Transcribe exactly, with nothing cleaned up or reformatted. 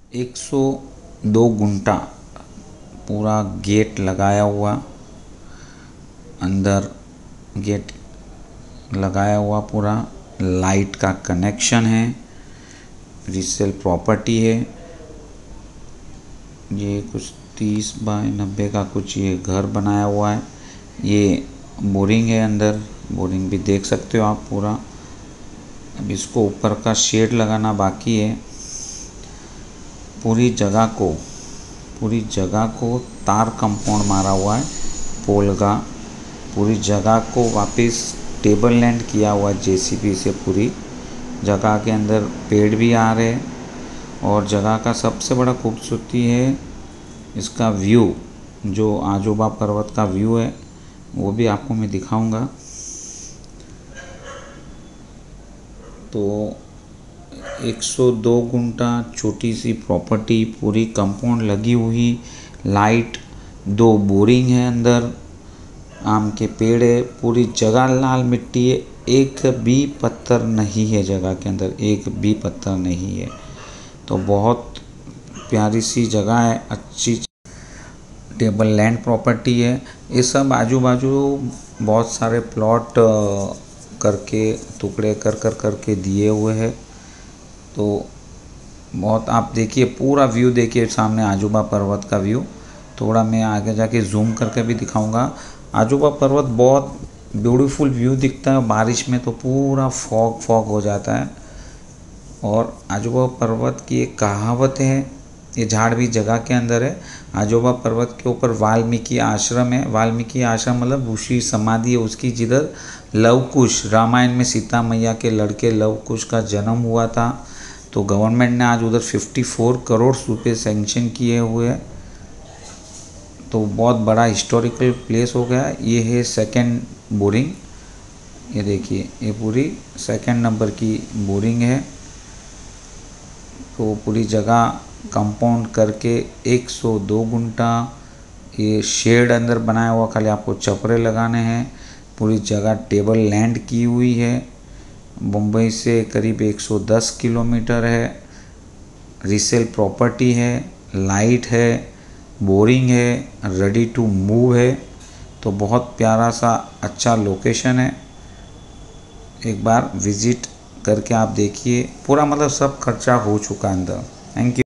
एक सौ दो गुंटा पूरा गेट लगाया हुआ, अंदर गेट लगाया हुआ, पूरा लाइट का कनेक्शन है, रीसेल प्रॉपर्टी है। ये कुछ तीस बाय नब्बे का कुछ ये घर बनाया हुआ है। ये बोरिंग है, अंदर बोरिंग भी देख सकते हो आप पूरा। अब इसको ऊपर का शेड लगाना बाकी है। पूरी जगह को पूरी जगह को तार कंपाउंड मारा हुआ है पोल का। पूरी जगह को वापस टेबल लैंड किया हुआ है जेसीबी से। पूरी जगह के अंदर पेड़ भी आ रहे हैं और जगह का सबसे बड़ा खूबसूरती है इसका व्यू, जो आजोबा पर्वत का व्यू है वो भी आपको मैं दिखाऊंगा। तो एक सौ दो गुंटा छोटी सी प्रॉपर्टी, पूरी कंपाउंड लगी हुई, लाइट, दो बोरिंग है, अंदर आम के पेड़ है, पूरी जगह लाल मिट्टी है, एक भी पत्थर नहीं है जगह के अंदर, एक भी पत्थर नहीं है। तो बहुत प्यारी सी जगह है, अच्छी टेबल लैंड प्रॉपर्टी है। ये सब आजू बाजू बहुत सारे प्लॉट करके टुकड़े कर कर करके दिए हुए हैं। तो बहुत आप देखिए, पूरा व्यू देखिए सामने आजूबा पर्वत का व्यू। थोड़ा मैं आगे जाके जूम करके भी दिखाऊंगा। आजूबा पर्वत बहुत ब्यूटीफुल व्यू दिखता है, बारिश में तो पूरा फॉग फॉग हो जाता है। और आजूबा पर्वत की एक कहावत है, ये झाड़ भी जगह के अंदर है। आजूबा पर्वत के ऊपर वाल्मीकि आश्रम है। वाल्मीकि आश्रम मतलब ऋषि समाधि है उसकी, जिधर लवकुश, रामायण में सीता मैया के लड़के लवकुश का जन्म हुआ था। तो गवर्नमेंट ने आज उधर चौवन करोड़ रुपए सैंक्शन किए हुए हैं। तो बहुत बड़ा हिस्टोरिकल प्लेस हो गया। ये है सेकंड बोरिंग, ये देखिए ये पूरी सेकंड नंबर की बोरिंग है। तो पूरी जगह कंपाउंड करके एक सौ दो गुंटा ये शेड अंदर बनाया हुआ, खाली आपको चपरे लगाने हैं। पूरी जगह टेबल लैंड की हुई है। मुंबई से करीब एक सौ दस किलोमीटर है। रीसेल प्रॉपर्टी है, लाइट है, बोरिंग है, रेडी टू मूव है। तो बहुत प्यारा सा अच्छा लोकेशन है। एक बार विजिट करके आप देखिए। पूरा मतलब सब खर्चा हो चुका अंदर। Thank you.